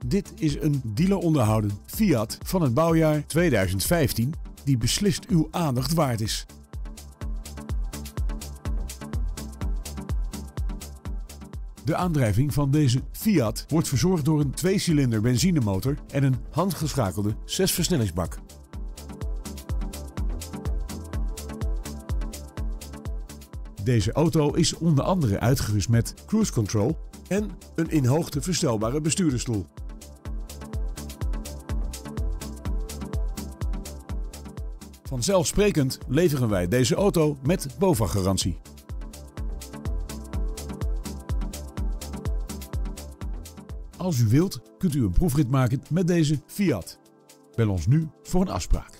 Dit is een dealer onderhouden Fiat van het bouwjaar 2015 die beslist uw aandacht waard is. De aandrijving van deze Fiat wordt verzorgd door een 2-cilinder benzinemotor en een handgeschakelde 6-versnellingsbak. Deze auto is onder andere uitgerust met cruise control en een in hoogte verstelbare bestuurdersstoel. Vanzelfsprekend leveren wij deze auto met BOVAG-garantie. Als u wilt, kunt u een proefrit maken met deze Fiat. Bel ons nu voor een afspraak.